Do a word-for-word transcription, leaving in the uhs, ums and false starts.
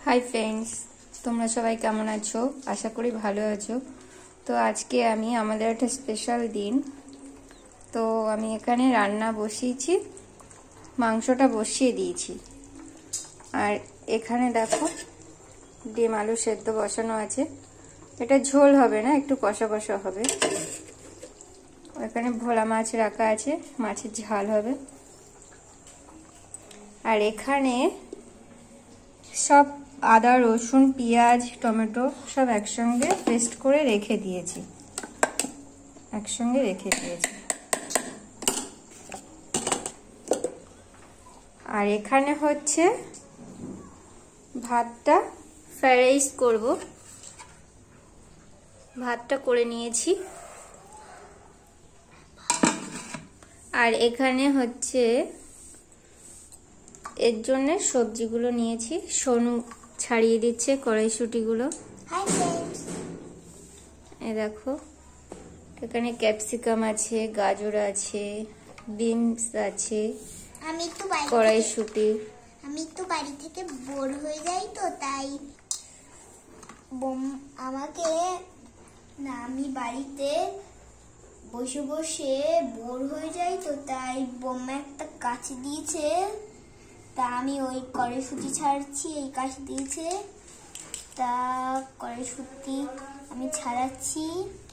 Hi friends, তোমরা সবাই কেমন আছো? আশা করি ভালো আছো। তো আজকে আমি আমাদের একটা স্পেশাল দিন, তো আমি এখানে রান্না বসিয়েছি, মাংসটা বসিয়ে দিয়েছি। আর এখানে দেখো ডিম আলু সেদ্ধ বসানো আছে। এটা ঝোল হবে না, একটু কষা কষা হবে। এখানে ভোলা মাছ রাখা আছে, মাছের ঝাল হবে। আর এখানে সব আদা রসুন পেঁয়াজ টমেটো সব একসঙ্গে পেস্ট করে রেখে দিয়েছি একসঙ্গে রেখে দিয়েছি আর এখানে হচ্ছে ভাতটা ফ্রাইড রাইস করবো। ভাতটা করে নিয়েছি। আর এখানে হচ্ছে এর জন্য সবজিগুলো নিয়েছি। সোনু ছাড়িয়ে দিচ্ছে কড়াইশুঁটিগুলো। এই দেখো, এখানে ক্যাপসিকাম আছে, গাজর আছে, বিনস আছে, আমি তো কড়াইশুঁটি। আমি তো বাড়ি থেকে বোর হয়ে যাই, তো তাই আমাকে না আমি বাড়িতে বসে বসে বোর হয়ে যাই, তো তাই বোম্মা একটা কাছে দিয়েছে, তা আমি ওই কড়াইশুঁটি ছাড়ছি। এই কাছে দিয়েছে, তা কড়াইশুঁটি আমি ছাড়াচ্ছি।